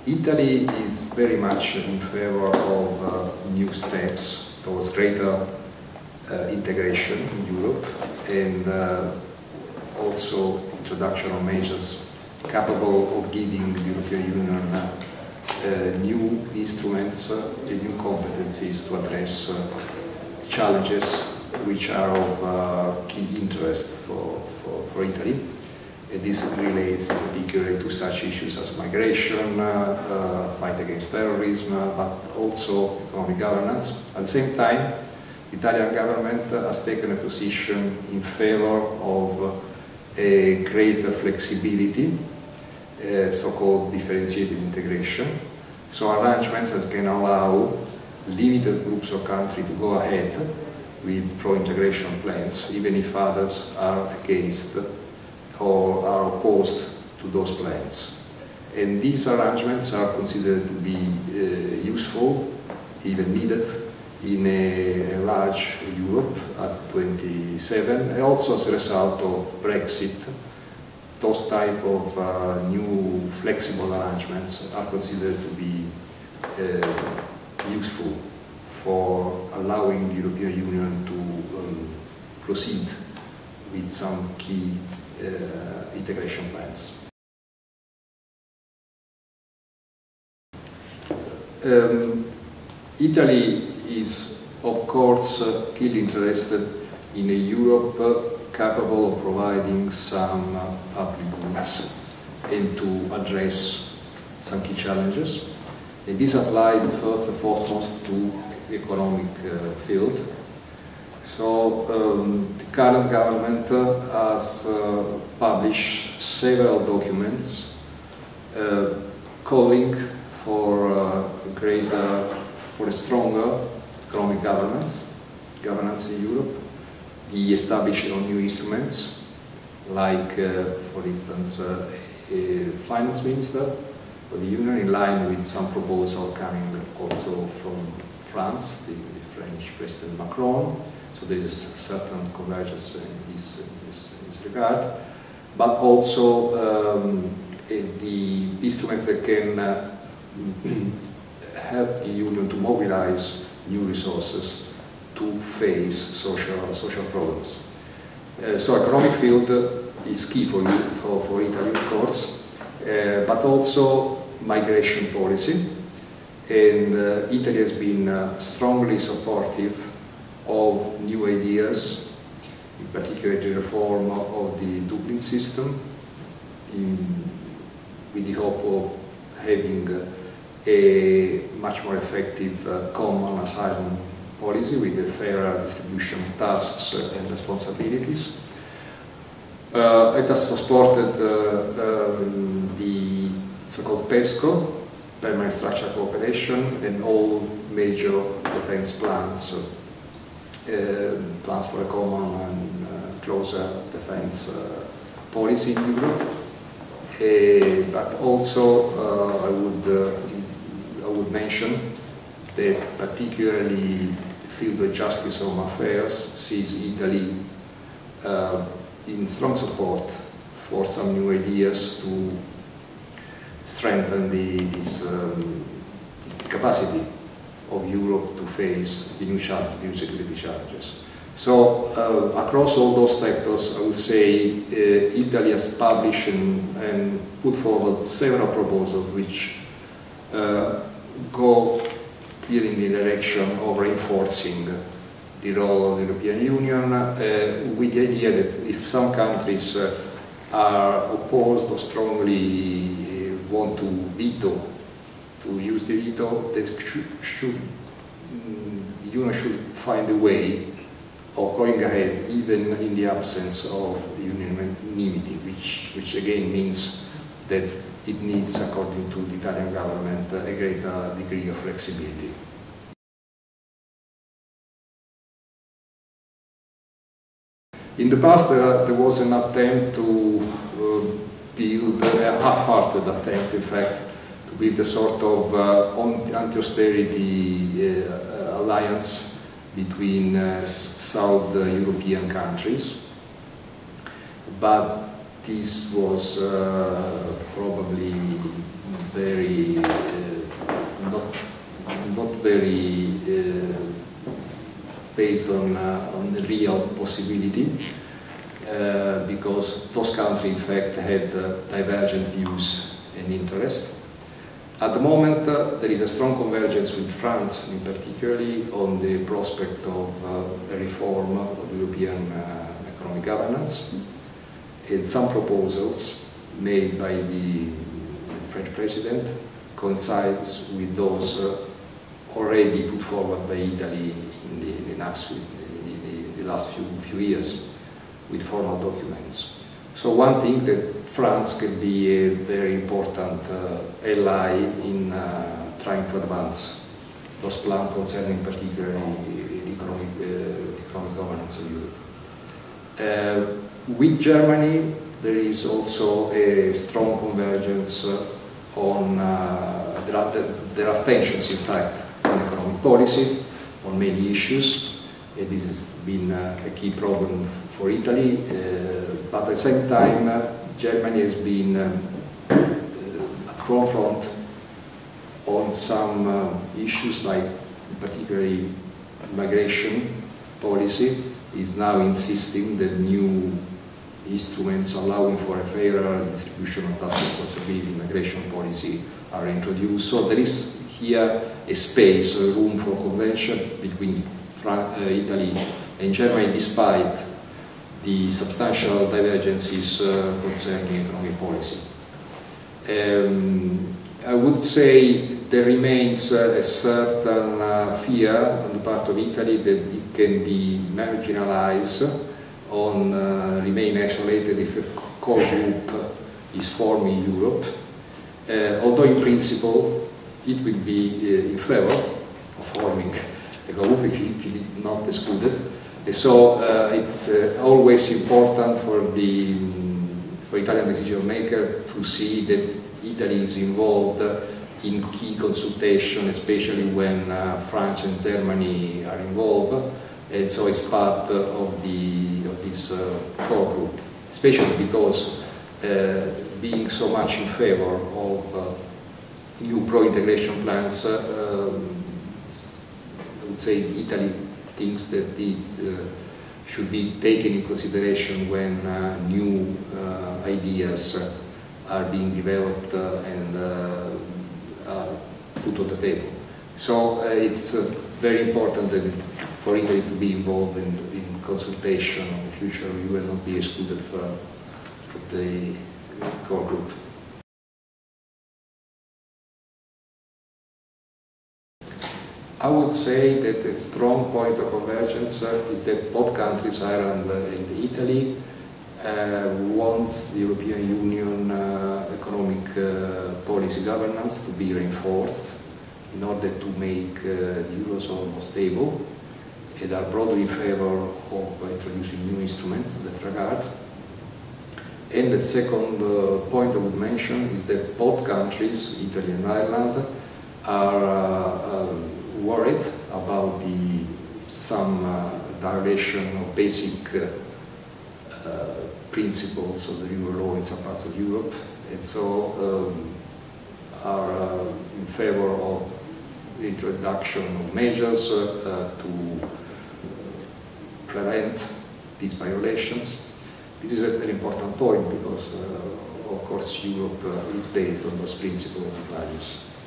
Italy is very much in favor of new steps towards greater integration in Europe, and also introduction of measures capable of giving the European Union new instruments and new competencies to address challenges which are of key interest for Italy. And this relates particularly to such issues as migration, fight against terrorism, but also economic governance. At the same time, the Italian government has taken a position in favor of a greater flexibility, so-called differentiated integration. So arrangements that can allow limited groups of countries to go ahead with pro-integration plans, even if others are against or are opposed to those plans. And these arrangements are considered to be useful, even needed, in a large Europe at 27, and also as a result of Brexit. Those type of new flexible arrangements are considered to be useful for allowing the European Union to proceed with some key integration plans. Italy is, of course, keenly interested in a Europe capable of providing some public goods and to address some key challenges. And this applied first and foremost to the economic field. So the current government has published several documents calling for a stronger economic governance in Europe, the establishment of new instruments, like, for instance, a finance minister for the Union, in line with some proposal coming also from France, the French President Macron. So there is a certain convergence in this regard, but also the instruments that can help the Union to mobilize new resources to face social problems. So economic field is key for Italy, of course, but also migration policy. And Italy has been strongly supportive of new ideas, in particular the reform of the Dublin system, with the hope of having a much more effective common asylum policy with a fairer distribution of tasks and responsibilities. It has supported the so-called PESCO, Permanent Structural Cooperation, and all major defense plans, plans for a common and closer defense policy in Europe. But also I would mention that particularly the field of justice and home affairs sees Italy in strong support for some new ideas to strengthen this capacity of Europe to face the new security challenges. So across all those sectors, I would say Italy has published and put forward several proposals which go clearly in the direction of reinforcing the role of the European Union, with the idea that if some countries are opposed or strongly want to veto, to use the veto, that the Union should find a way of going ahead even in the absence of unanimity, which again means that it needs, according to the Italian government, a greater degree of flexibility. In the past, there was an attempt to build, a half-hearted attempt, in fact, to build a sort of anti-austerity alliance between South European countries, but this was probably very very based on the real possibility, because those countries in fact had divergent views and interests. At the moment, there is a strong convergence with France, in particularly on the prospect of a reform of European economic governance, and some proposals made by the French President coincides with those already put forward by Italy in the last few years with formal documents. So one thing that France can be a very important ally in trying to advance those plans concerning particularly the economic governance of Europe. With Germany, there is also a strong convergence on, there are tensions in fact on economic policy, on many issues. This has been a key problem for Italy, but at the same time, Germany has been at forefront on some issues like particularly migration policy, is now insisting that new instruments allowing for a fairer distribution of tax responsibility in migration policy are introduced. So there is here a space, a room for convention between Italy and Germany, despite the substantial divergences concerning economic policy. I would say there remains a certain fear on the part of Italy that it can be marginalized on remain isolated if a core group is formed in Europe, although in principle it will be in favor of forming a group if it is not excluded. So it's always important for the Italian decision maker to see that Italy is involved in key consultation, especially when France and Germany are involved, and so it's part of this core group, especially because being so much in favor of new pro-integration plans, I would say Italy thinks that it should be taken in consideration when new ideas are being developed and put on the table. So it's very important that for Italy to be involved in consultation on the future. We will not be excluded from the core group. I would say that a strong point of convergence is that both countries, Ireland and Italy, wants the European Union economic policy governance to be reinforced in order to make the Eurozone more stable, and are broadly in favor of introducing new instruments in that regard. And the second point I would mention is that both countries, Italy and Ireland, are worried about some violation of basic principles of the euro law in some parts of Europe, and so are in favor of the introduction of measures to prevent these violations. This is an important point because, of course, Europe is based on those principles and values.